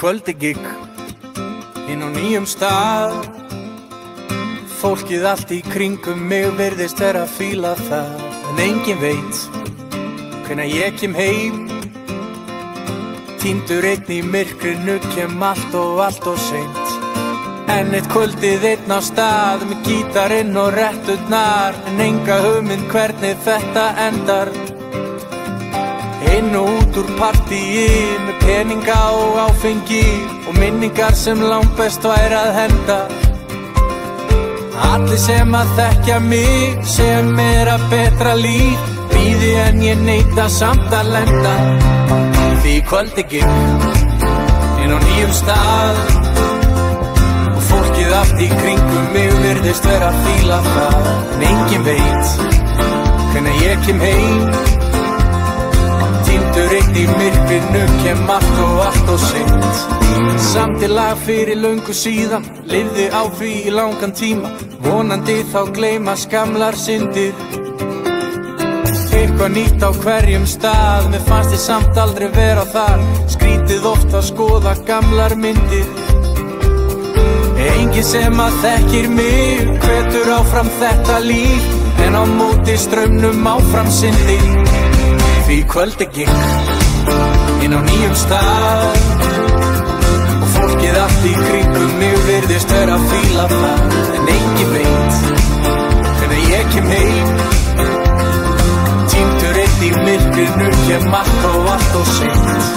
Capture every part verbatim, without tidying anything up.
Kvöld Er Gigg, inn á nýjum stað. Fólkið allt í kringum mig virðist vera að fíla það. En enginn veit hvenær ég kem heim. Týndur einn í myrkrinu, kem allt og allt og seint. En eitt kvöldið einn á stað, með gítarinn og retturnar. En enga hugmynd hvernig þetta endar. Inn og út úr partíi, með peninga og áfengi, og minningar sem langt best væri að henda. Allir sem að þekkja mig, sem er að betra líf, bíði en ég neita samt að lenda. Því Kvöld Er Gigg, inn á nýjum stað, og fólkið allt í kringum mig virðist vera að fíla það. En enginn veit hvenær ég kem heim. Týndur einn í myrkrinu, kem allt og allt og seint. Samtilag fyrir löngu síðan, lifði á því í langan tíma. Vonandi þá gleymast gamlar syndir. Eitthvað nýtt á hverjum stað, mér fannst ég samt aldrei vera þar. Skrítið oft að skoða gamlar myndir. Enginn sem að þekkir mig, hvetur áfram þetta líf, en á móti straumnum áfram syndir. Því Kvöld Er Gigg, inn á nýjum stað, og fólkið allt í kringum mig virðist vera að fíla það. En enginn veit hvenær ég kem heim. Týndur einn í myrkrinu, kem allt og allt og seint.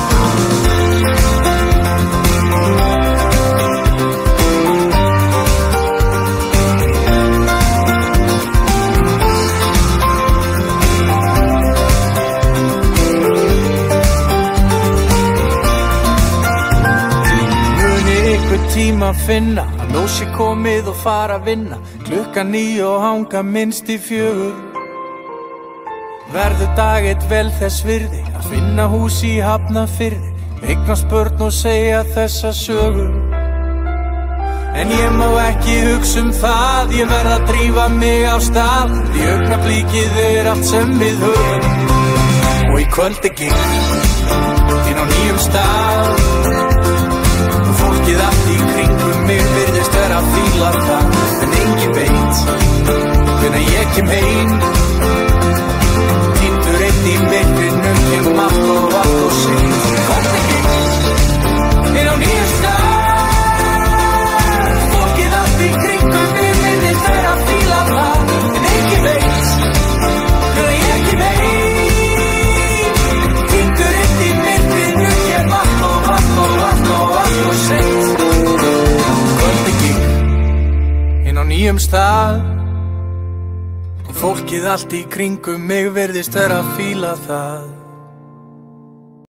Tíma að finna, að nú sé komið og fara að vinna. Klukkan níu og hanga minnst í fjögur. Verður dag eitt vel þess virði, að finna hús í Hafnarfirði, eignast börn og segja þessa sögu. En ég má ekki hugsa um það, ég verð að drífa mig á stað. Því augnablikið er allt sem við höfum. Og í Kvöld Er Gigg, inn á nýjum stað, fólkið allt í kringum mig virðist vera að fíla það. En enginn veit hvenær ég kem heim. Týndur einn í myrkrinu, kem allt og allt og seint. Kvöld Er Gigg, inn á nýjum stað, fólkið allt í kringum mig virðist vera að fíla það. En enginn veit hvenær ég kem heim. Týndur einn í myrkrinu, kem allt og allt og allt og allt og seint. Kvöld Er Gigg, inn á nýjum stað, og fólkið allt í kringum mig virðist vera að fíla það.